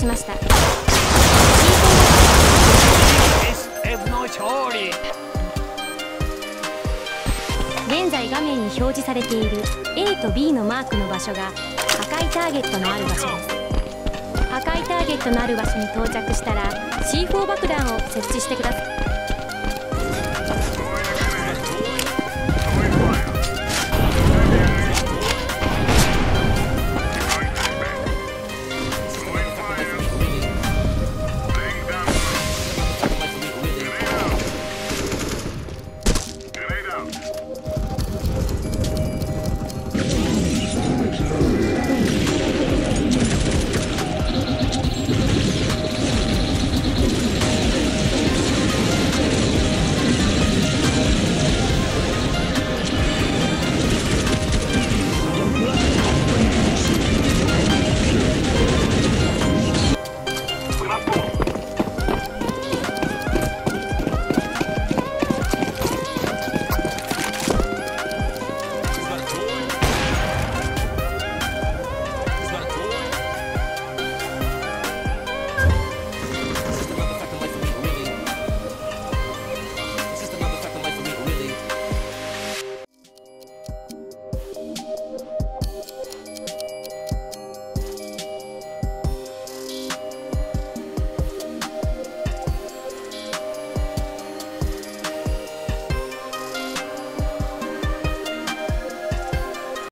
しました。現在画面に表示されている A と B のマークの場所が赤いターゲットのある場所です。赤いターゲットのある場所に到着したら C4 爆弾を設置してください。